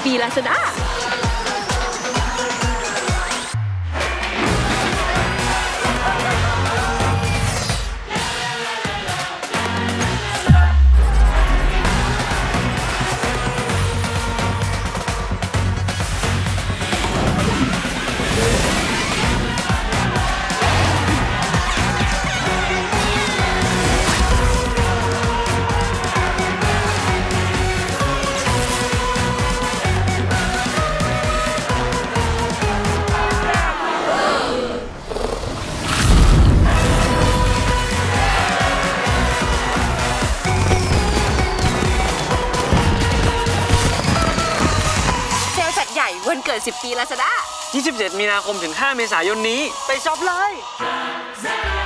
ปีลาซาด้าวันเกิด10 ปีลาซาด้า 27 มีนาคมถึง 5 เมษายนนี้ไปช็อปเลย